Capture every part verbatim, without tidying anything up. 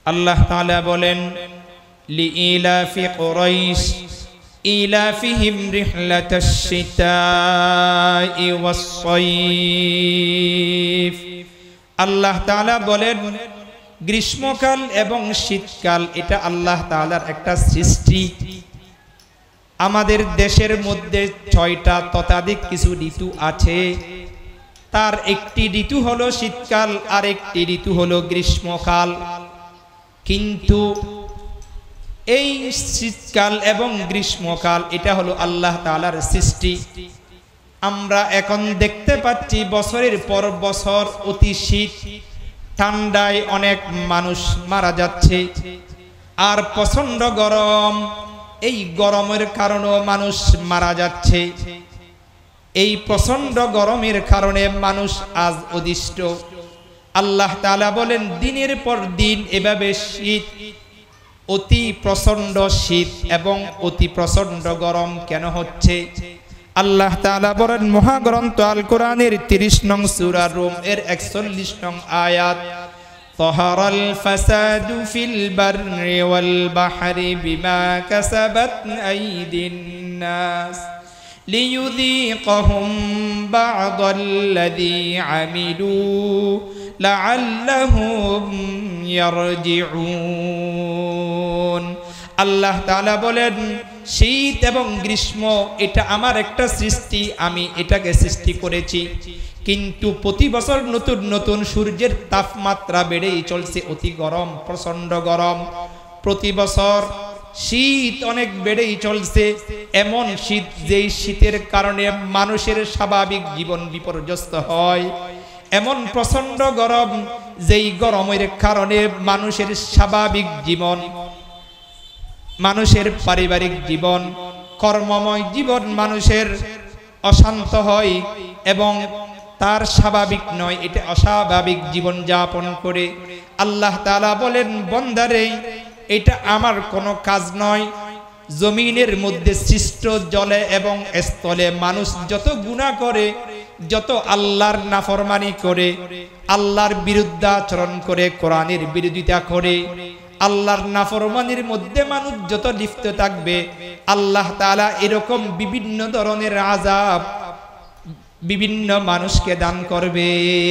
আল্লাহ তাআলা বলেন লিইলাফি কুরাইশ ইলাফিহিম রিহলাতাশ শিতাই ওয়াস সাইফ। আল্লাহ তাআলা বলেন গ্রীষ্মকাল এবং শীতকাল এটা আল্লাহ তাআলার একটা সৃষ্টি। আমাদের দেশের মধ্যে ছয়টা ততাধিক কিছু ঋতু আছে, তার একটি ঋতু হলো শীতকাল আর একটি ঋতু হলো গ্রীষ্মকাল। কিন্তু এই শীতকাল এবং গ্রীষ্মকাল এটা হলো আল্লাহ তাআলার সৃষ্টি। আমরা এখন দেখতে পাচ্ছি বছরের পর বছর অতি শীত, ঠান্ডায় অনেক মানুষ মারা যাচ্ছে, আর প্রচন্ড গরম, এই গরমের কারণেও মানুষ মারা যাচ্ছে। এই প্রচন্ড গরমের কারণে মানুষ আজ অতিষ্ঠ। আল্লাহ তাআলা বলেন দিনের পর দিন এভাবে শীত, অতি প্রচন্ড শীত এবং অতি প্রচন্ড গরম কেন হচ্ছে? আল্লাহ তাআলা বলেন মহাগ্রন্থ আল কোরআনের তিরিশ নং সূরা রুম এর একচল্লিশ নং আয়াত, তাহারাল ফাসাদু ফিল বাররি ওয়াল বাহরি বিমা কাসাবাত আইদিন নাস লিইয়ুযীকাহুম বা'দাল্লাযী আমিলু লাআল্লাহুম ইয়ারজিউন। আল্লাহ তাআলা বলেন শীত এবং গ্রীষ্ম এটা আমার একটা সৃষ্টি, আমি এটাকে সৃষ্টি করেছি। কিন্তু প্রতি বছর নতুন নতুন সূর্যের তাপমাত্রা বেড়েই চলছে, অতি গরম, প্রচন্ড গরম। প্রতি বছর শীত অনেক বেড়েই চলছে, এমন শীত যেই শীতের কারণে মানুষের স্বাভাবিক জীবন বিপর্যস্ত হয়। এমন প্রচন্ড গরম যেই গরমের কারণে মানুষের স্বাভাবিক জীবন, মানুষের পারিবারিক জীবন, কর্মময় জীবন মানুষের অশান্ত হয় এবং তার স্বাভাবিক নয়, এটা অস্বাভাবিক জীবন যাপন করে। আল্লাহ তাআলা বলেন বান্দারে এটা আমার কোনো কাজ নয়। জমিনের মধ্যে সৃষ্ট জলে এবং স্থলে মানুষ যত গুনাহ করে, যত আল্লাহর নাফরমানি করে, আল্লাহর বিরুদ্ধাচরণ করে, কোরআনের বিরোধিতা করে, আল্লাহর নাফরমানির মধ্যে মানুষ যত লিপ্ত থাকবে, আল্লাহ তাআলা এরকম বিভিন্ন ধরনের আযাব বিভিন্ন মানুষকে দান করবে।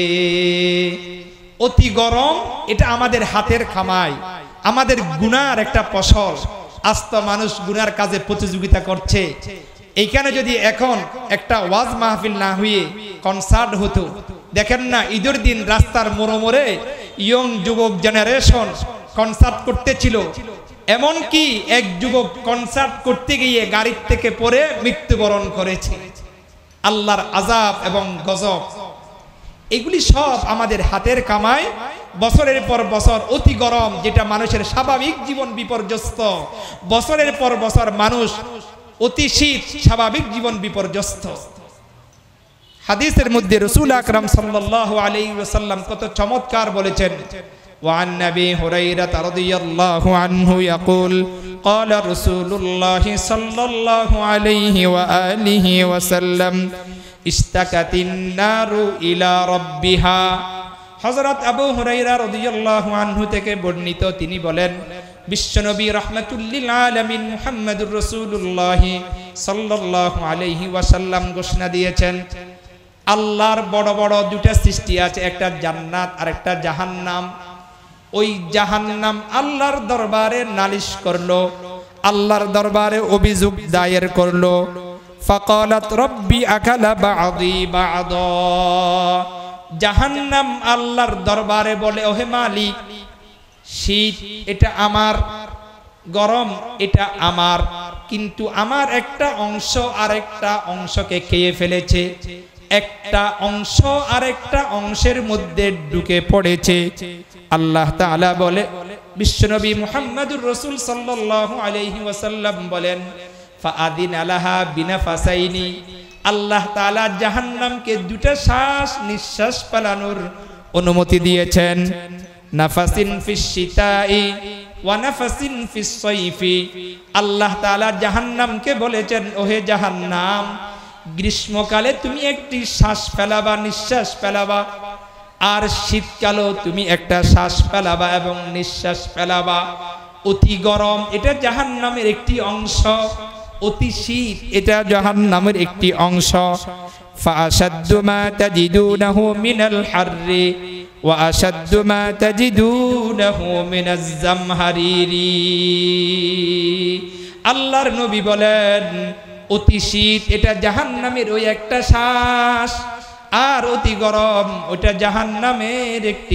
অতি গরম এটা আমাদের হাতের কামাই, আমাদের গুনার একটা ফসল। আজ তো মানুষ গুনার কাজে প্রতিযোগিতা করছে। এইখানে যদি এখন একটা ওয়াজ মাহফিল না হয়ে কনসার্ট হতো, দেখেন না ঈদের দিন রাস্তার মোড়ে মোড়ে ইয়ং যুবক জেনারেশন কনসার্ট করতেছিল। এমন কি এক যুবক কনসার্ট করতে গিয়ে গাড়ি থেকে পড়ে মৃত্যুবরণ করেছে। আল্লাহর আযাব এবং গজব এগুলি সব আমাদের হাতের কামাই। বছরের পর বছর অতি গরম যেটা মানুষের স্বাভাবিক জীবন বিপর্যস্ত, বছরের পর বছর মানুষ অতি শীত, স্বাভাবিক জীবন বিপর্যস্ত। হাদিসের মধ্যে রাসূল আকরাম সাল্লাল্লাহু আলাইহি ওয়াসাল্লাম কত চমৎকার বলেছেন, وعن أبي هريرة رضي الله عنه يقول قال رسول الله صلى الله عليه وآله وسلم اشتكت النار إلى ربها। হযরত আবু হুরায়রা রাদিয়াল্লাহু আনহু থেকে বর্ণিত, তিনি বলেন বিশ্বনবী রাহমাতুল্লিল আলামিন মুহাম্মদুর রাসূলুল্লাহ সাল্লাল্লাহু আলাইহি ওয়াসাল্লাম ঘোষণা দিয়েছেন আল্লাহর বড় বড় দুটা সৃষ্টি আছে, একটা জান্নাত আর একটা জাহান্নাম। ওই জাহান্নাম আল্লাহর দরবারে নালিশ করলো, আল্লাহর দরবারে অভিযোগ দায়ের করলো। ফাকালাত রব্বি আকালা বা'দি বা'দা। জাহান্নাম আল্লাহর দরবারে বলে, ওহে মালিক, শীত এটা আমার, গরম এটা আমার, কিন্তু আমার একটা অংশ আরেকটা অংশকে খেয়ে ফেলেছে, একটা অংশ আরেকটা অংশের মধ্যে ঢুকে পড়েছে। আল্লাহ তাআলা বলে, বিশ্বনবী মুহাম্মদুর রাসূল সাল্লাল্লাহু আলাইহি ওয়াসাল্লাম বলেন ফাআদিন আলাহা বিনাফাসাইনি। আল্লাহ তাআলা জাহান্নামকে দুটা শ্বাস নিঃশ্বাস ফেলানোর অনুমতি দিয়েছেন, নাফাসিন ফিস শিতাই ওয়া নাফাসিন ফিস সাইফি। আল্লাহ তাআলা জাহান্নামকে বলেছেন, ওহে জাহান্নাম, গ্রীষ্মকালে তুমি একটি শ্বাস ফেলাবা, নিঃশ্বাস ফেলাবা, আর শীতকালও তুমি একটা শ্বাস ফেলাবা এবং নিঃশ্বাস ফেলাবা। অতি গরম এটা জাহান্নামের একটি অংশ, অতি শীত এটা জাহান্নামের একটি অংশ। ফাআশাদ্দু মা তাজিদুনাহু মিনাল হাররি ওয়া আশাদ্দু মা তাজিদুনাহু মিনাজ জামহারিরি। আল্লাহর নবী বলেন অতি শীত এটা জাহান্নামের ওই একটা শ্বাস, আর অতি গরম ওটা জাহান্নামের একটি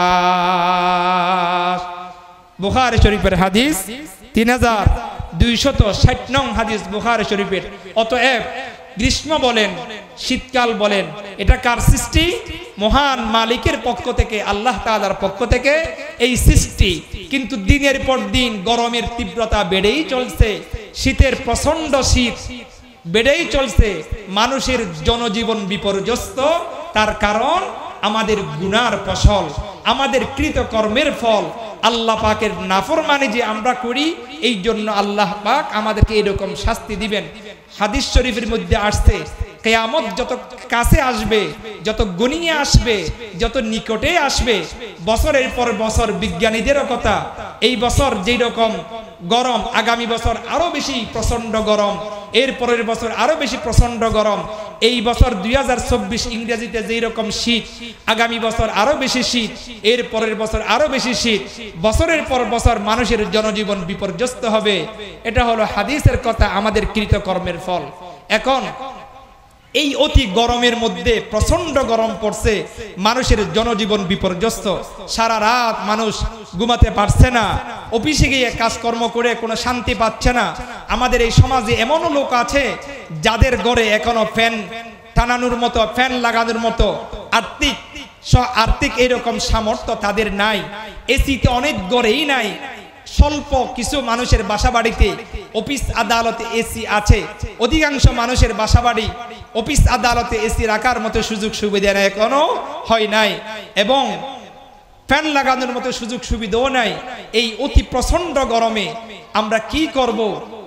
শ্বাস। বুখারী শরীফের হাদিস তিন হাজার দুইশত ষাট নং হাদিস বুখারী শরীফের। অতএব গ্রীষ্ম বলেন শীতকাল বলেন এটা কার সৃষ্টি? মহান মালিকের পক্ষ থেকে, আল্লাহ তাআলার পক্ষ থেকে এই সৃষ্টি। কিন্তু দিনের পর দিন গরমের তীব্রতা বেড়েই চলছে, শীতের প্রচন্ড শীত বেড়েই চলছে, মানুষের জনজীবন বিপর্যস্ত। তার কারণ আমাদের গুনার ফসল, আমাদের কৃতকর্মের ফল। আল্লাহ পাকের নাফরমানি যে আমরা করি, এই জন্য আল্লাহ পাক আমাদেরকে এরকম শাস্তি দিবেন। হাদিস শরীফের মধ্যে আসছে কিয়ামত যত কাছে আসবে, যত গনিয়ে আসবে, যত নিকটে আসবে, বছরের পর বছর বিজ্ঞানীদেরও কথা, এই বছর যেই রকম গরম, আগামী বছর আরো বেশি প্রচন্ড গরম, এর পরের বছর আরো বেশি প্রচন্ড গরম। এই বছর দুই হাজার চব্বিশ ইংরেজিতে যেই রকম শীত, আগামী বছর আরো বেশি শীত, এর পরের বছর আরো বেশি শীত। বছরের পর বছর মানুষের জনজীবন বিপর্যস্ত হবে। এটা হলো হাদিসের কথা, আমাদের কৃতকর্মের ফল। এখন এই অতি গরমের মধ্যে প্রচন্ড গরম পড়ছে, মানুষের জনজীবন বিপর্যস্ত। সারা রাত মানুষ ঘুমাতে পারছে না, অফিসে গিয়ে কাজকর্ম করে কোনো শান্তি পাচ্ছে না। আমাদের এই সমাজে এমনও লোক আছে যাদের ঘরে এখনো ফ্যান টানানোর মতো, ফ্যান লাগানোর মতো আর্থিক আর্থিক এরকম সামর্থ্য তাদের নাই। এসিতে অনেক ঘরেই নাই। স্বল্প কিছু মানুষের বাসাবাড়িতে, অফিস আদালতে এসি আছে। অধিকাংশ মানুষের বাসাবাড়ি, অফিস আদালতে এসি রাখার মতো সুযোগ সুবিধা এখনো হয় নাই, এবং ফ্যান লাগানোর মতো সুযোগ সুবিধাও নাই। এই অতি প্রচন্ড গরমে আমরা কি করব?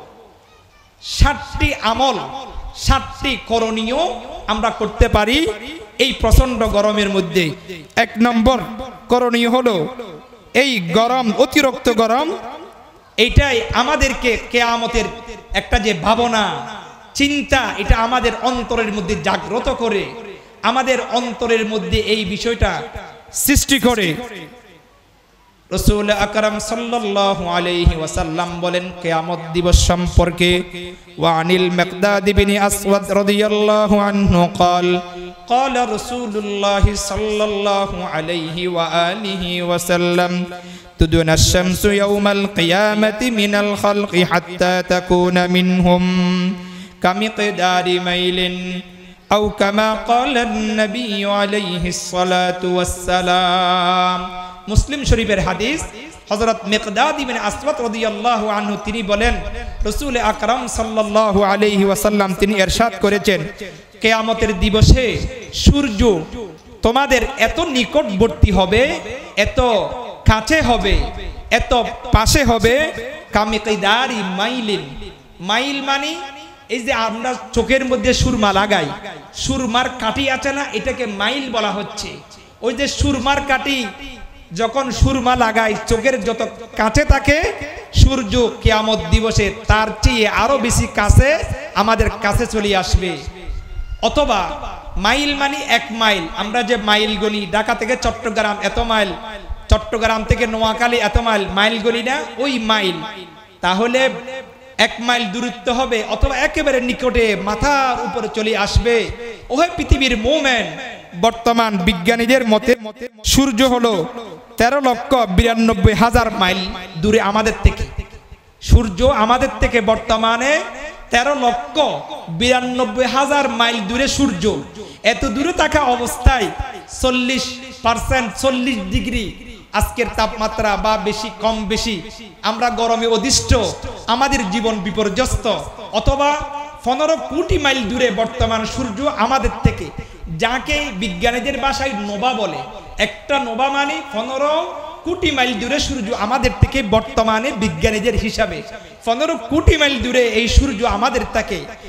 ষাটটি আমল, ষাটটি করণীয় আমরা করতে পারি এই প্রচন্ড গরমের মধ্যে। এক নম্বর করণীয় হলো, এই গরম, অতিরিক্ত গরম, এইটাই আমাদেরকে কিয়ামতের একটা যে ভাবনা, চিন্তা, এটা আমাদের অন্তরের মধ্যে জাগ্রত করে, আমাদের অন্তরের মধ্যে এই বিষয়টা সৃষ্টি করে। রাসূল আকরাম সাল্লাল্লাহু আলাইহি ওয়াসাল্লাম বলেন কিয়ামত দিবস সম্পর্কে, ওয়া আনিল মিকদাদ ইবনে আসওয়াদ রাদিয়াল্লাহু আনহু قال قال رسول الله صلى الله عليه وآله وسلم تدنى الشمس يوم القيامة من الخلق حتى تكون منهم كمقدار ميل أو كما قال النبي عليه الصلاة والسلام। মুসলিম শরীফের হাদিস, হযরত মিকদাদ ইবনে আসওয়াদ রাদিয়াল্লাহু আনহু তিনি বলেন, রাসূল আকরাম সাল্লাল্লাহু আলাইহি ওয়াসাল্লাম তিনি ইরশাদ করেছেন, কিয়ামতের দিবসে সূর্য তোমাদের এত নিকটবর্তী হবে, এত কাছে হবে, এত পাশে হবে, কামিকিদারি মাইলিন। মাইল মানে এই যে আমরা চোখের মধ্যে সুরমা লাগাই, সুরমার কাঠি আছে না, এটাকে মাইল বলা হচ্ছে। ওই যে সুরমার কাঠি যখন সুরমা লাগাই, চোখের যত কাছে থাকে সূর্য, কিয়ামত দিবসে তার চেয়ে আরো বেশি কাছে আমাদের কাছে চলে আসবে। অথবা মাইল মানে এক মাইল, আমরা যে মাইল গলি, ঢাকা থেকে চট্টগ্রাম এত মাইল, চট্টগ্রাম থেকে নোয়াখালী এত মাইল, মাইল গলি না, ওই মাইল। তাহলে এক মাইল দূরত্ব হবে, অথবা একেবারে নিকটে মাথার উপরে চলে আসবে। ওহে পৃথিবীর মোমেন, বর্তমান বিজ্ঞানীদের মতে সূর্য হলো তেরো লক্ষ বিরানব্বই হাজার মাইল দূরে আমাদের থেকে। সূর্য আমাদের থেকে বর্তমানে তেরো লক্ষ বিরানব্বই হাজার মাইল দূরে সূর্য। এত দূরে থাকা অবস্থায় চল্লিশ পার্সেন্ট চল্লিশ ডিগ্রি আজকের তাপমাত্রা বা বেশি কম বেশি, আমরা গরমে অধিষ্ঠ, আমাদের জীবন বিপর্যস্ত। অথবা পনেরো কোটি মাইল দূরে বর্তমান সূর্য আমাদের থেকে, যাকে বিজ্ঞানীদের ভাষায় নোভা বলে। একটা নোভা মানে পনেরো কোটি মাইল দূরে সূর্য আমাদের থেকে, বর্তমানে বিজ্ঞানীদের হিসাবে পনেরো কোটি মাইল দূরে এই সূর্য আমাদের থেকে।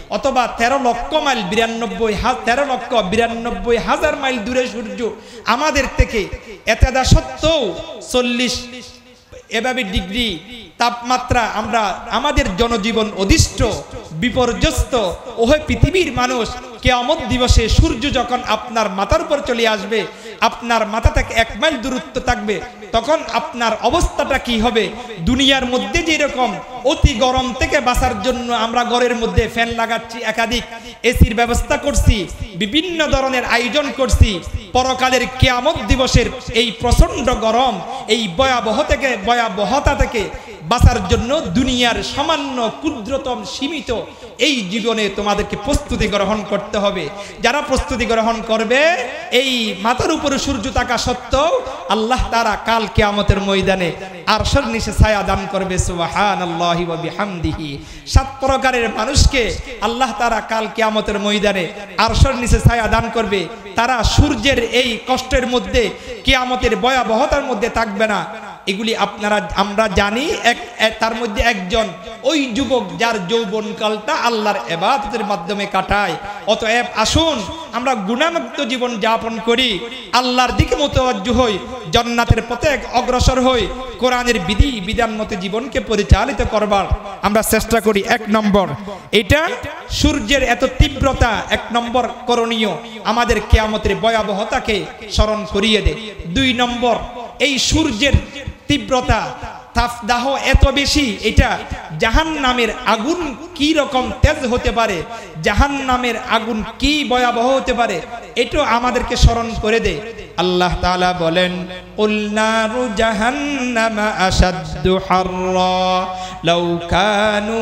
অথবা তেরো লক্ষ মাইল বিরানব্বই তেরো লক্ষ বিরানব্বই হাজার মাইল দূরে সূর্য আমাদের থেকে এতদা সত্ত্বেও চল্লিশ এভাবে ডিগ্রি তাপমাত্রা আমরা আমাদের জনজীবন অধিষ্ঠ বিপর্যস্ত ওহে পৃথিবীর মানুষ কিয়ামত দিবসে সূর্য যখন আপনার মাথার উপর চলে আসবে, আপনার মাথা থেকে এক মাইল দূরত্ব থাকবে, তখন আপনার অবস্থাটা কি হবে? দুনিয়ার মধ্যে যেরকম অতি গরম থেকে বাঁচার জন্য আমরা ঘরের মধ্যে ফ্যান লাগাচ্ছি, একাধিক এসির ব্যবস্থা করছি, বিভিন্ন ধরনের আয়োজন করছি, পরকালের কিয়ামত দিবসের এই প্রচন্ড গরম, এই ভয়াবহ থেকে ভয়াবহতা থেকে বাঁচার জন্য দুনিয়ার সামান্য ক্ষুদ্রতম সীমিত এই জীবনে তোমাদেরকে প্রস্তুতি গ্রহণ করতে হবে। যারা প্রস্তুতি গ্রহণ করবে, এই মাথার উপরে সূর্য থাকা সত্ত্বেও আল্লাহ তাআলা কাল কিয়ামতের ময়দানে আরশের নিচে ছায়া দান করবে। সুবহানাল্লাহি ওয়া বিহামদিহি। সাত প্রকারের মানুষকে আল্লাহ তাআলা কাল কিয়ামতের ময়দানে আরশের নিচে ছায়া দান করবে। তারা সূর্যের এই কষ্টের মধ্যে, কিয়ামতের ভয়াবহতার মধ্যে থাকবে না। এগুলি আপনারা আমরা জানি। এক তার মধ্যে একজন ওই যুবক যার যৌবনকালটা আল্লাহর ইবাদতের মাধ্যমে কাটায়। অতএব আসুন আমরা গুনাহমুক্ত জীবন যাপন করি, আল্লাহর দিকে মুতাওয়াজ্জহ হই, জান্নাতের পথে অগ্রসর হই, কোরআনের বিধি বিধান মতে জীবনকে পরিচালিত করবার আমরা চেষ্টা করি। এক নম্বর, এটা সূর্যের এত তীব্রতা এক নম্বর করণীয় আমাদের কিয়ামতের ভয়াবহতাকে স্মরণ করিয়ে দেয়। দুই নম্বর, এই সূর্যের তীব্রতা তাপদাহ এত বেশি, এটা জাহান্নামের আগুন কি রকম তেজ হতে পারে, জাহান্নামের আগুন কি ভয়াবহ হতে পারে, এটা আমাদেরকে স্মরণ করে দেয়। আল্লাহ তাআলা বলেন, কুল নারু জাহান্নামা আশাদ্দু হাররা লাউ কানু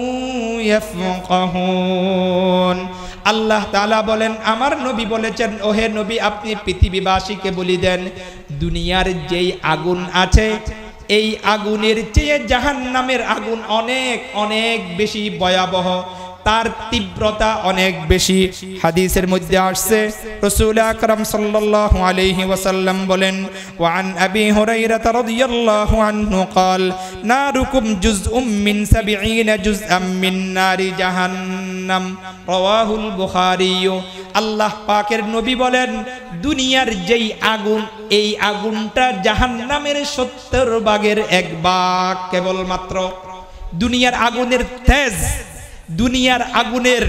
ইয়াফকাহুন। আল্লাহ তাআলা বলেন, আমার নবী বলেছেন, ওহে নবী আপনি পৃথিবীবাসীকে বলি দেন, দুনিয়ার যেই আগুন আছে এই আগুনের চেয়ে জাহান্নামের আগুন অনেক অনেক বেশি ভয়াবহ, তার তীব্রতা অনেক বেশি। হাদিসের মধ্যে আসছে, রাসূল আকরাম সাল্লাল্লাহু আলাইহি ওয়াসাল্লাম বলেন, ওয়া আন আবি হুরায়রা রাদিয়াল্লাহু আনহু قال নারুকুম জুজউম মিন সাবঈনা জুজআম মিন নারি জাহান্নাম, রাওয়াহুল বুখারী। আল্লাহ পাকের নবী বলেন, দুনিয়ার যেই আগুন এই আগুনটা জাহান্নামের সত্তর ভাগের এক ভাগ কেবলমাত্র। দুনিয়ার আগুনের তেজ, দুনিয়ার আগুনের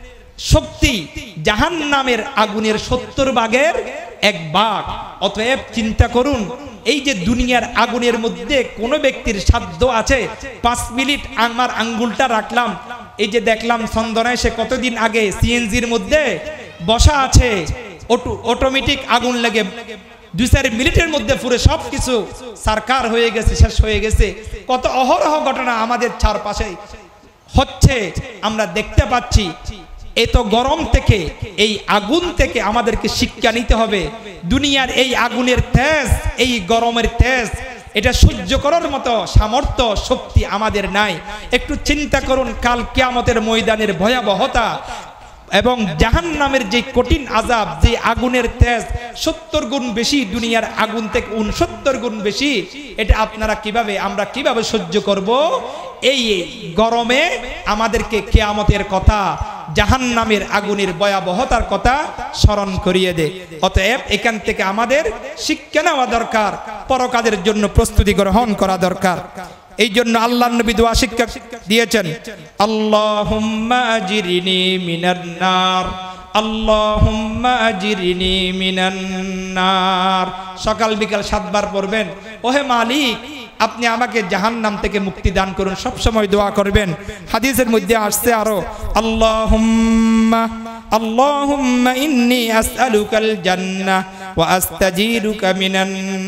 শক্তি জাহান্নামের আগুনের সত্তর ভাগের এক ভাগ। অতএব চিন্তা করুন, এই যে দুনিয়ার আগুনের মধ্যে কোন ব্যক্তির সাধ্য আছে পাঁচ মিনিট আমার আঙ্গুলটা রাখলাম, এই যে দেখলাম চন্দনায় সে কতদিন আগে সিএনজির মধ্যে বসা আছে, অটোমেটিক আগুন লেগে দুই চার মিনিটের মধ্যে পুরো সবকিছু সারকার হয়ে গেছে, শেষ হয়ে গেছে। কত অহরহ ঘটনা আমাদের চারপাশে হচ্ছে আমরা দেখতে পাচ্ছি। এত গরম থেকে, এই আগুন থেকে আমাদেরকে শিক্ষা নিতে হবে। দুনিয়ার এই আগুনের তেজ, এই গরমের তেজ, এটা সহ্য করার মতো সামর্থ্য শক্তি আমাদের নাই। একটু চিন্তা করুন, কাল কিয়ামতের ময়দানের ভয়াবহতা এবং জাহান্নামের যে কঠিন আযাব, যে আগুনের তেজ সত্তর গুণ বেশি, দুনিয়ার আগুন থেকে উনসত্তর গুণ বেশি। এটা আপনারা কিভাবে, আমরা কিভাবে সহ্য করব? এই গরমে আমাদেরকে কিয়ামতের কথা, জাহান্নামের আগুনের ভয়াবহতার কথা স্মরণ করিয়ে দেয়। অতএব এখান থেকে আমাদের শিক্ষা নেওয়া দরকার, পরকালের জন্য প্রস্তুতি গ্রহণ করা দরকার। এই জন্য আল্লাহর নবী দোয়া শিক্ষা দিয়েছেন, আল্লাহুম্মা আজিরনি মিনান নার, আল্লাহুম্মা আজিরনি মিনান নার। সকাল বিকাল সাতবার পড়বেন, ওহে মালিক আপনি আমাকে জাহান্নাম থেকে মুক্তি দান করুন, সব সময় দোয়া করবেন। হাদিসের মধ্যে আসছে আরো, আল্লাহুম্মা আল্লাহুম্মা ইন্নী আসআলুকাল জান্নাহ ওয়া আস্তাজিরুকা মিনান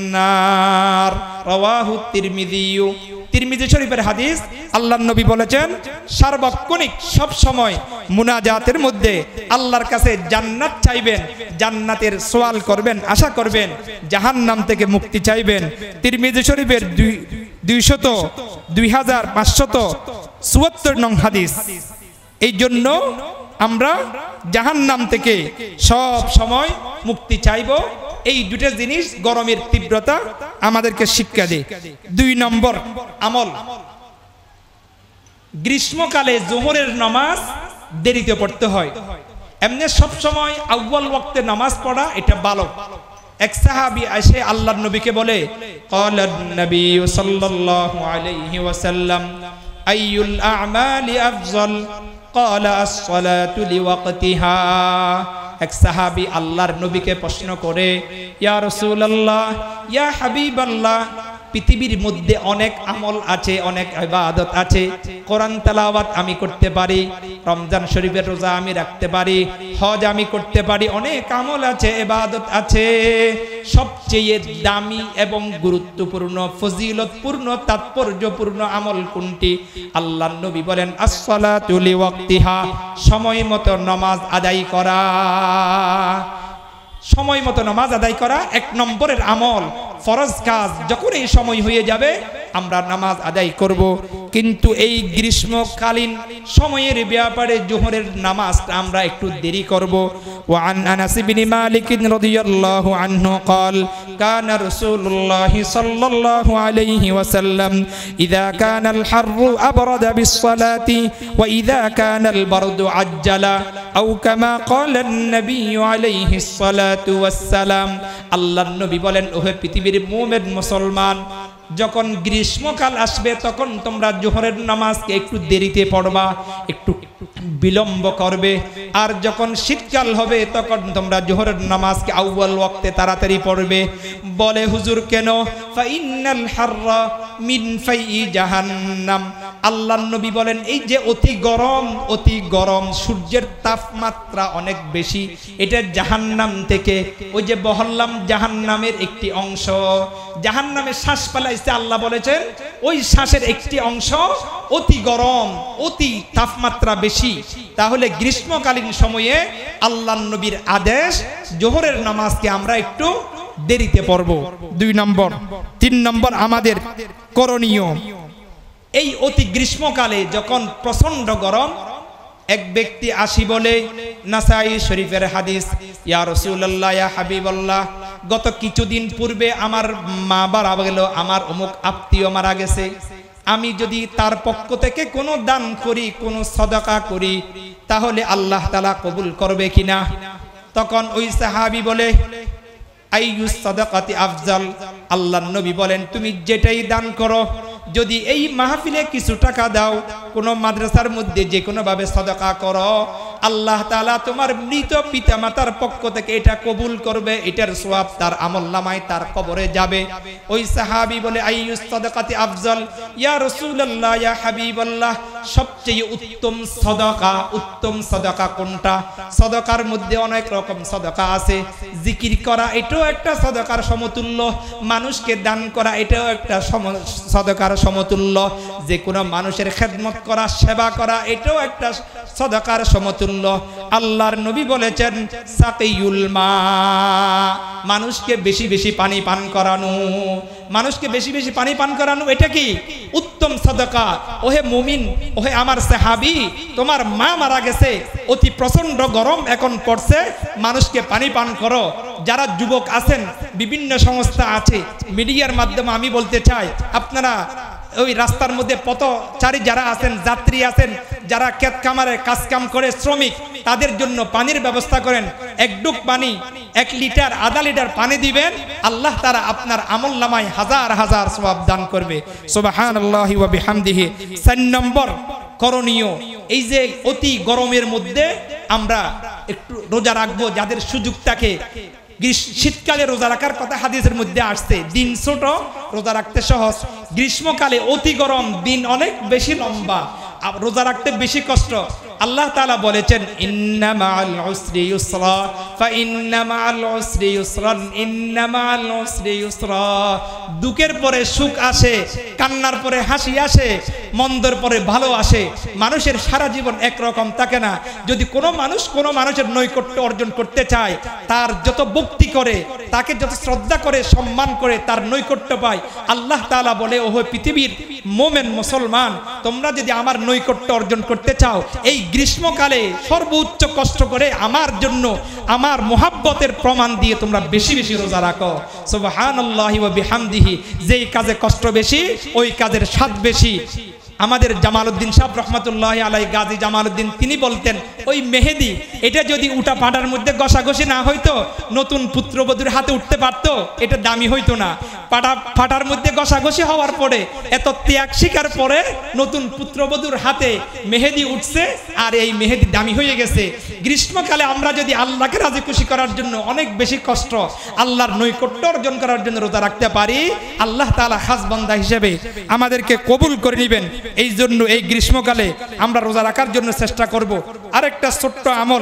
নার, রাওয়াহু তিরমিযী। তিরমিযী শরীফের হাদিস। আল্লাহর নবী বলেছেন, সার্বক্ষণিক সব সময় মুনাজাতের মধ্যে আল্লাহর কাছে জান্নাত চাইবেন, জান্নাতের সওয়াল করবেন, আশা করবেন, জাহান্নাম থেকে মুক্তি চাইবেন। তিরমিযী শরীফের দুইশত দুই হাজার পাঁচশত চুয়াত্তর নং হাদিস। এই জন্য আমরা জাহান্নাম থেকে সব সময় মুক্তি চাইব। এই দুটো জিনিস গরমের তীব্রতা আমাদেরকে শিক্ষা দেয়। দুই নম্বর আমল, গ্রীষ্মকালে জোহরের নামাজ দেরিতে পড়তে হয়। এমনি সব সময় আউয়াল ওয়াক্তে নামাজ পড়া এটা ভালো। এক সাহাবী এসে আল্লাহর নবীকে বলে, ক্বালান নবী সাল্লাল্লাহু আলাইহি ওয়াসাল্লাম আইয়ুল আ'মালি আফযল, ক্বালা আস-সালাতু লিওয়াক্তিহা। এক সাহাবী আল্লাহর নবীকে প্রশ্ন করে, ইয়া রাসূলুল্লাহ, ইয়া হাবিবাল্লাহ, পৃথিবীর মধ্যে অনেক আমল আছে, অনেক ইবাদত আছে। কোরআন তেলাওয়াত আমি করতে পারি, রমজান শরীফের রোজা আমি রাখতে পারি, হজ আমি করতে পারি, অনেক আমল আছে, ইবাদত আছে। সবচেয়ে দামি এবং গুরুত্বপূর্ণ, ফজিলতপূর্ণ, তাৎপর্যপূর্ণ আমল কোনটি? আল্লাহর নবী বলেন, আস-সালাতু লিওয়াক্তিহা, সময় মতো নামাজ আদায় করা। সময় মতো নামাজ আদায় করা এক নম্বরের আমল, ফরজ কাজ। যখন এই সময় হয়ে যাবে আমরা নামাজ আদায় করব। কিন্তু এই গ্রীষ্মকালীন সময়ের ব্যাপারে জোহরের নামাজটা আমরা একটু দেরি করব। ওয়া আন আনাস ইবনে মালিক রাদিয়াল্লাহু আনহু قال كان رسول الله صلى الله عليه وسلم اذا كان الحر ابرد بالصلاه واذا كان البرد عجل او كما قال النبي عليه الصلاه والسلام। আল্লাহর নবী বলেন, ওহে পৃথিবীর মুমিন মুসলমান, যখন গ্রীষ্মকাল আসবে তখন তোমরা জোহরের নামাজকে একটু দেরিতে পড়বা, একটু বিলম্ব করবে। আর যখন শীতকাল হবে তখন তোমরা জোহরের নামাজকে আউয়াল ওয়াক্তে তাড়াতাড়ি পড়বে। বলে, হুজুর কেন? ফাইন্নাল হাররা মিন ফাই জাহান্নাম। আল্লাহর নবী বলেন, এই যে অতি গরম, অতি গরম, সূর্যের তাপমাত্রা অনেক বেশি, এটা জাহান্নাম থেকে। ওই যে বললাম জাহান্নামের একটি অংশ, জাহান্নামে শ্বাস ফেলাইছে আল্লাহ বলেছেন, ওই শ্বাসের একটি অংশ অতি গরম, অতি তাপমাত্রা বেশি। তাহলে গ্রীষ্মকালীন সময়ে আল্লাহর নবীর আদেশ জোহরের নামাজকে আমরা একটু দেরিতে পড়ব। দুই নম্বর। তিন নম্বর আমাদের করণীয়, এই অতি গ্রীষ্মকালে যখন প্রচন্ড গরম, এক ব্যক্তি আসি বলে, নাসাই শরীফের হাদিস, ইয়া রাসূলুল্লাহ, ইয়া হাবিবাল্লাহ, গত কিছুদিন পূর্বে আমার মা মারা গেল, আমার অমুক আত্মীয় মারা গেছে, আমি যদি তার পক্ষ থেকে কোনো দান করি, কোনো সাদাকা করি, তাহলে আল্লাহ তাআলা কবুল করবে কিনা? তখন ওই সাহাবী বলে, আইয়ুস সাদাকাতি আফজাল। আল্লাহর নবী বলেন, তুমি যেটাই দান করো, যদি এই মাহফিলে কিছু টাকা দাও, কোনো মাদ্রাসার মধ্যে যে কোনো ভাবে সাদাকা করো, আল্লাহ তাআলা তোমার মৃত পিতামাতার পক্ষ থেকে এটা কবুল করবে, এটার সওয়াব তার আমলনামায়, তার কবরে যাবে। ওই সাহাবী বলে, আইয়ুস সাদাকাতি আফজাল, ইয়া রাসূলুল্লাহ, ইয়া হাবিবাল্লাহ, সবচেয়ে উত্তম সাদাকা, উত্তম সাদাকা কোনটা? সাদাকার মধ্যে অনেক রকম সাদাকা আছে। জিকির করা এটাও একটা সাদাকার সমতুল্য, মানুষকে দান করা এটাও একটা সাদাকার সমতুল্য, যে কোনো মানুষের খেদমত করা, সেবা করা এটাও একটা সাদাকার সমতুল্য। আল্লাহর নবী বলেছেন, সাকিউল মা, মানুষকে বেশি বেশি পানি পান করানো, মানুষকে বেশি বেশি পানি পান করানো, এটা কি উত্তম সাদাকা। ওহে মুমিন, ওহে আমার সাহাবী, তোমার মা মারা গেছে, অতি প্রচন্ড গরম এখন পড়ছে, মানুষকে পানি পান করো। যারা যুবক আছেন, বিভিন্ন সংস্থা আছে, মিডিয়ার মাধ্যমে আমি বলতে চাই, আপনারা ওই রাস্তার মধ্যে পথচারী যারা আছেন, যাত্রী আছেন, যারা ক্ষেত খামারে কাজ কাম করে, শ্রমিক, তাদের জন্য পানির ব্যবস্থা করেন। এক ডুব পানি, এক লিটার, আধা লিটার পানি দিবেন, আল্লাহ তাআলা আপনার আমলনামায় হাজার হাজার সওয়াব দান করবে। সুবহানাল্লাহি ওয়া বিহামদিহি। চার নম্বর করণীয়, এই যে অতি গরমের মধ্যে আমরা একটু রোজা রাখবো, যাদের সুযোগ থাকে। শীতকালে রোজা রাখার কথা হাদিসের মধ্যে আসছে, দিন ছোট, রোজা রাখতে সহজ। গ্রীষ্মকালে অতি গরম, দিন অনেক বেশি লম্বা, রোজা রাখতে বেশি কষ্ট। আল্লাহ তাআলা বলেছেন, ইন্না মাআল উসরি ইউসরা, ফা ইন্না মাআল উসরি ইউসরান, ইন্না মাআল উসরি ইউসরা। দুঃখের পরে সুখ আসে, কান্নার পরে হাসি আসে, মন্দের পরে ভালো আসে। মানুষের সারা জীবন একরকম থাকে না। যদি কোনো মানুষ কোনো মানুষের নৈকট্য অর্জন করতে চায়, তার যত ভক্তি করে, তাকে যত শ্রদ্ধা করে, সম্মান করে, তার নৈকট্য পায়। আল্লাহ তাআলা বলে, ওহে পৃথিবীর মুমিন মুসলমান, তোমরা যদি আমার নৈকট্য অর্জন করতে চাও, এই গ্রীষ্মকালে সর্বোচ্চ কষ্ট করে আমার জন্য, আমার মুহাব্বতের প্রমাণ দিয়ে তোমরা বেশি বেশি রোজা রাখো। সুবহানাল্লাহি ওয়া বিহামদিহি। যেই কাজে কষ্ট বেশি, ওই কাজের স্বাদ বেশি। আমাদের জামালউদ্দিন সাহেব রহমাতুল্লাহি আলাইহি গাজী জামালউদ্দিন তিনি বলতেন ওই মেহেদি এটা যদি উটা পাটার মধ্যে ঘষাঘষি না হইতো নতুন পুত্রবধূর হাতে উঠতে পারতো, এটা দামি হইতো না। পাটা ফাটার মধ্যে ঘষাঘষি হওয়ার পরে এত ত্যাগ স্বীকার পরে নতুন পুত্রবধূর হাতে মেহেদি উঠছে আর এই মেহেদি দামি হয়ে গেছে। গ্রীষ্মকালে আমরা যদি আল্লাহকে রাজি খুশি করার জন্য অনেক বেশি কষ্ট আল্লাহর নৈকট্য অর্জন করার জন্য রোজা রাখতে পারি, আল্লাহ তাআলা খাস বান্দা হিসেবে আমাদেরকে কবুল করে নেবেন। এই জন্য এই গ্রীষ্মকালে আমরা রোজা রাখার জন্য চেষ্টা করব। আরেকটা ছোট্ট আমল,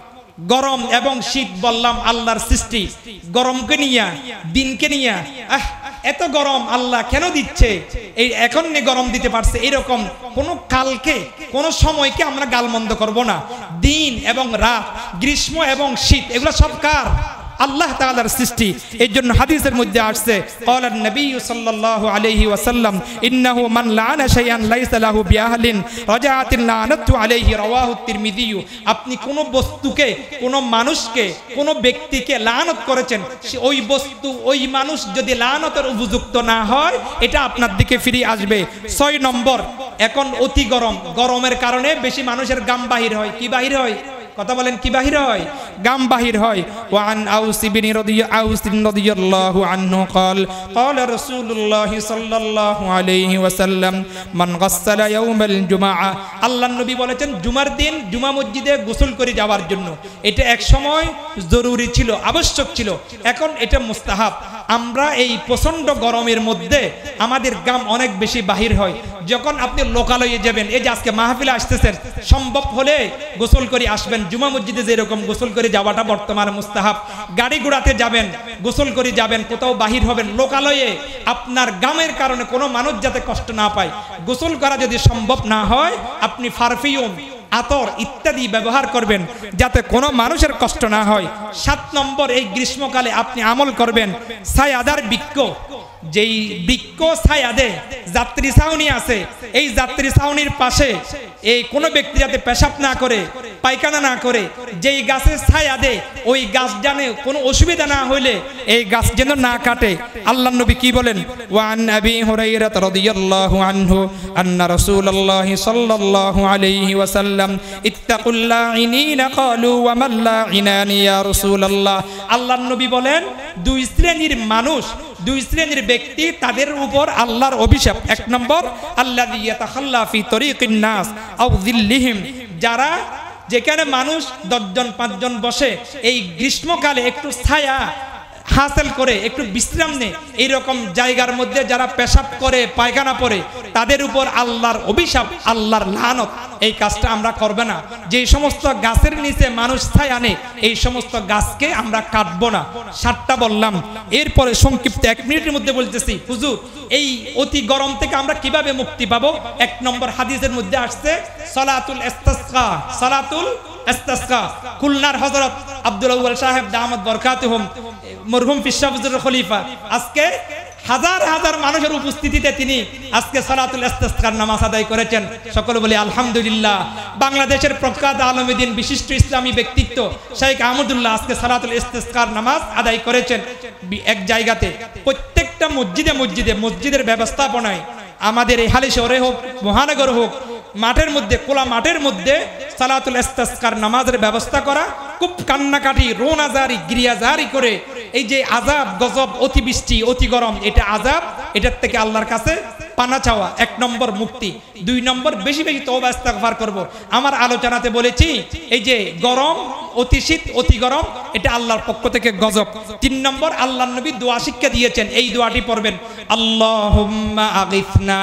গরম এবং শীত বললাম আল্লাহর সৃষ্টি, গরমকে নিয়ে দিনকে নিয়ে আহ এত গরম আল্লাহ কেন দিচ্ছে, এই এখন গরম দিতে পারছে, এরকম কোন কালকে কোন সময়কে আমরা গালমন্দ করব না। দিন এবং রাত, গ্রীষ্ম এবং শীত এগুলো সব কার? আল্লাহ তাআলার সৃষ্টি। এই জন্য হাদিসের মধ্যে আসছে ক্বালা নবী সাল্লাল্লাহু আলাইহি ওয়াসাল্লাম ইন্নাহু মান লাআনা শাইআন লাইসা লাহু বিআহলিন রাজাআতিন লানাতু আলাইহি রাওয়াহু তিরমিযী। আপনি কোন বস্তুকে, কোন মানুষকে, কোন ব্যক্তিকে লানত করেছেন, ওই বস্তু ওই মানুষ যদি লানতের উপযুক্ত না হয় এটা আপনার দিকে ফিরে আসবে। ছয় নম্বর, এখন অতি গরম, গরমের কারণে বেশি মানুষের গাম বাহির হয়। কি বাহির হয়? কথা বলেন, কি বাহির হয়? গাম বাহির হয়। ওয়ান আউস ইবনে আউস রাদিয়াল্লাহু আনহু قال قال رسول الله صلى الله عليه وسلم من غسل يوم الجمعه। আল্লাহর নবী বলেছেন জুমার দিন জুমা মসজিদে গোসল করে যাওয়ার জন্য। এটা এক সময় জরুরি ছিল, আবশ্যক ছিল, এখন এটা মুস্তাহাব। আমরা এই প্রচন্ড গরমের মধ্যে আমাদের গাম অনেক বেশি বাহির হয়। যখন আপনি লোকালয়ে যাবেন, এই যে আজকে মাহফিলে আসতেছেন, সম্ভব হলে গোসল করে আসবেন। জুমা মসজিদে যেরকম গোসল করে যাওয়াটা বর্তমানে মুস্তাহাব। গাড়ি ঘোড়াতে যাবেন, গোসল করে যাবেন, কোথাও বাহির হবেন, লোকালয়ে আপনার গামের কারণে কোনো মানুষ যাতে কষ্ট না পায়, গোসল করা যদি সম্ভব না হয় আপনি পারফিউম, আতর ইত্যাদি ব্যবহার করবেন যাতে কোনো মানুষের কষ্ট না হয়। সাত নম্বর, এই গ্রীষ্মকালে আপনি আমল করবেন ছায়াদার বৃক্ষ, যেই বৃক্ষ ছায়াদে যাত্রী ছাউনি আছে, এই যাত্রী ছাউনির পাশে এই কোনো ব্যক্তি যাতে পেশাব না করে, পায়খানা না করে, যেই গাছের ছায়া দে ওই গাছ জানে কোনো অসুবিধা না হইলে এই গাছ যেন না কাটে। আল্লাহর নবী কি বলেন? ওয়ান আবি হুরায়রা রাদিয়াল্লাহু আনহু আন্না রাসূলুল্লাহ সাল্লাল্লাহু আলাইহি ওয়াসাল্লাম ইত্তাকুল লাইনিনা ক্বালু ওয়া মান লাইনানি ইয়া রাসূলুল্লাহ। আল্লাহর নবী বলেন দুই শ্রেণীর মানুষ, দুই শ্রেণীর ব্যক্তি, তাদের উপর আল্লাহর অভিশাপ। এক নম্বর, আল্লাযী ইয়াতাখাল্লা ফি তরিকিন নাস আও যিল্লিহিম, যারা যেখানে মানুষ দশজন পাঁচজন বসে এই গ্রীষ্মকালে একটু ছায়া হাসিল করে একটু বিশ্রাম নেয়, এইরকম জায়গার মধ্যে যারা পেশাব করে, পায়খানা পরে, তাদের উপর আল্লাহর অভিশাপ, আল্লাহর লানত। এই কাজটা আমরা করবে না। যে সমস্ত গাছের নিচে মানুষ ছায়া নেয় এই সমস্ত গাছকে আমরা কাটবো না। সাতটা বললাম, এরপরে সংক্ষিপ্ত এক মিনিটের মধ্যে বলতেছি হুজুর এই অতি গরম থেকে আমরা কিভাবে মুক্তি পাবো। এক নম্বর হাদিসের মধ্যে আসছে সালাতুল ইস্তিসকা, সালাতুল ইস্তিসকা। খুলনার হযরত আব্দুল আউয়াল সাহেব দামাত বরকাতুহুম, মরহুম পিশা হুজুর খলিফা, আজকে হাজার হাজার মানুষের উপস্থিতিতে তিনি আজকে সালাতুল ইস্তিসকার নামাজ আদায় করেছেন। সকলে বলি আলহামদুলিল্লাহ। বাংলাদেশের প্রখ্যাত আলেম দ্বীন বিশিষ্ট ইসলামী ব্যক্তিত্ব শেখ আহমদুল্লাহ আজকে সালাতুল ইস্তিসকার নামাজ আদায় করেছেন এক জায়গাতে। প্রত্যেকটা মসজিদে মসজিদে মসজিদের ব্যবস্থাপনায় আমাদের এই হালি শহরে হোক, মহানগর হোক, মাঠের মধ্যে, খোলা মাঠের মধ্যে সালাতুল ইস্তিসকার নামাজের ব্যবস্থা করা। খুব কান্নাকাটি, রোনাজারি, গিরিয়াজারি করে এই যে আযাব গজব, অতিবৃষ্টি, অতি গরম, এটা আযাব, এটার থেকে আল্লাহর কাছে পানা চাওয়া এক নম্বর মুক্তি। দুই নম্বর, বেশি বেশি তওবা ইস্তেগফার করব। আমার আলোচনাতে বলেছি এই যে গরম, অতি শীত, অতি গরম, এটা আল্লাহর পক্ষ থেকে গজব। তিন নম্বর, আল্লাহর নবী দোয়া শিক্ষা দিয়েছেন, এই দোয়াটি পড়বেন, আল্লাহুম্মা আগিথনা।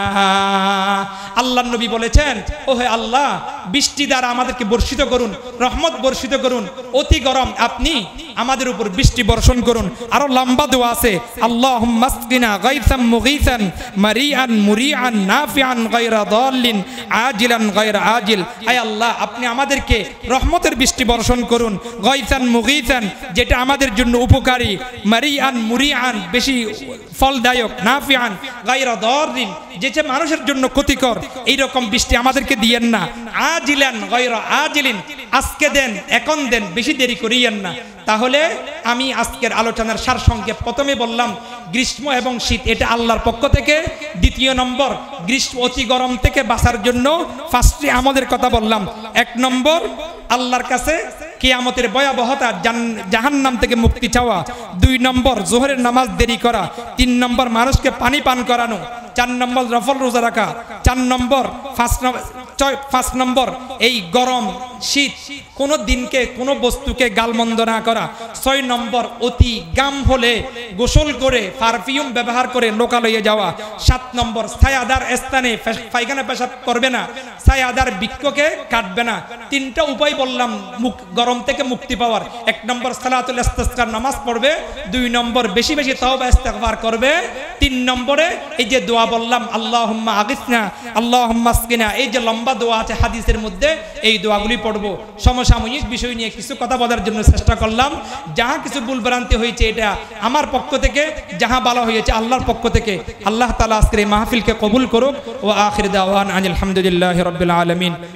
আল্লাহর নবী বলেছেন ও হে আল্লাহ বৃষ্টি দ্বারা আমাদেরকে বর্ষিত করুন, রহমত বর্ষিত করুন, অতি গরম আপনি আমাদের উপর বৃষ্টি বর্ষণ করুন। আরো লম্বা দোয়া আছে, আল্লাহুম্মা আসকিনা গায়সাম মুগীসান মারিআন মুরিআন নাফিআন গায়রা দাল্লিন আজিলান গায়রা আজিল। আয় আল্লাহ আপনি আমাদেরকে রহমতের বৃষ্টি বর্ষণ করুন, গায়সান মুগীসান যেটা আমাদের জন্য উপকারী, মারিআন মুরিআন বেশি ফলদায়ক, নাফিআন গায়রা দাল্লিন যেটা মানুষের জন্য ক্ষতিকর, এই রকম বৃষ্টি আমাদেরকে দিয়েন না, আজিলান গায়রা আজিলিন আজকে দেন, এখন দেন, বেশি দেরি করিয়েন না। তাহলে আমি আজকের আলোচনার সার সংক্ষেপ প্রথমে বললাম গ্রীষ্ম এবং শীত এটা আল্লাহর পক্ষ থেকে। দ্বিতীয় নম্বর, গ্রীষ্ম অতি গরম থেকে বাঁচার জন্য ফার্স্টে আমাদের কথা বললাম। এক নম্বর, আল্লাহর কাছে কিয়ামতের ভয়াবহতা, জাহান্নাম থেকে মুক্তি চাওয়া। দুই নম্বর, জোহরের নামাজ দেরি করা। তিন নম্বর, মানুষকে পানি পান করানো। চার নম্বর, রফল রোজা রাখা। চার নম্বর পাঁচ পাঁচ নম্বর এই গরম শীত কোনো দিনকে কোনো বস্তুকে গালমন্দ না করা। ছয় নম্বর, অতি গাম হলে গোসল করে পারফিউম ব্যবহার করে লোকালয়ে যাওয়া। সাত নম্বর, ছায়াদার স্থানে পায়খানা পেশাব করবে না, ছায়াদার বৃক্ষকে কাটবে না। তিনটা উপায় বললাম মুখ গরম থেকে মুক্তি পাওয়ার। এক নম্বর, সালাতুল ইস্তিসকার নামাজ পড়বে। দুই নম্বর, বেশি বেশি তওবা ইস্তিগফার করবে। তিন নম্বরে এই যে দোয়া বললাম, আল্লাহুম্মা আগিসনা, আল্লাহুম্মা আসকিনা, এই যে লম্বা দোয়া আছে হাদিসের মধ্যে, এই দোয়াগুলি পড়বো। সমসাময়িক বিষয় নিয়ে কিছু কথা বলার জন্য চেষ্টা করলাম। যাহা কিছু ভুলভ্রান্তি হয়েছে এটা আমার পক্ষ থেকে, যাহা ভালো হয়েছে আল্লাহর পক্ষ থেকে। আল্লাহ তাআলা আজকের এই মাহফিলকে কবুল করুক। ও আখির দাওয়ানা আলহামদুলিল্লাহি রাব্বিল আলামিন।